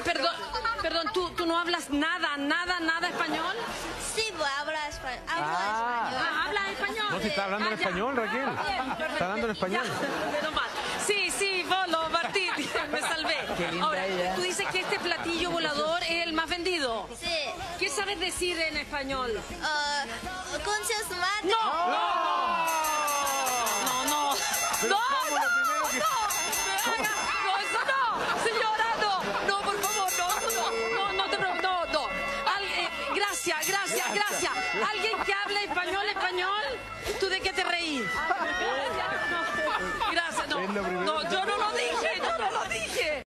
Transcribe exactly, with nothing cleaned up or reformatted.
perdón, perdón, ¿tú, ¿tú no hablas nada, nada, nada español? Sí, pues hablo español. Hablo Ah. español. Ah, ¿hablas español? No, si está hablando en Ah, ya. español, Raquel. Bien, perfecto. Está hablando en español. Ya, menos mal. Sí, sí, volo, Martín, me salvé. Qué linda Ahora, ella. tú dices que este platillo volador es el más vendido. Sí. ¿Qué sabes decir en español? Uh, concha su madre. No, no, no, no, Pero no, ¿cómo? Lo primero que- no, no, eso no, señora, no, no, por favor, no, no, no, no te preocupes, no, no. Al- eh, gracias, gracias, gracias. ¿Alguien que hable español, español? ¿Tú de qué te reís? Gracias, no, Es lo primero no, que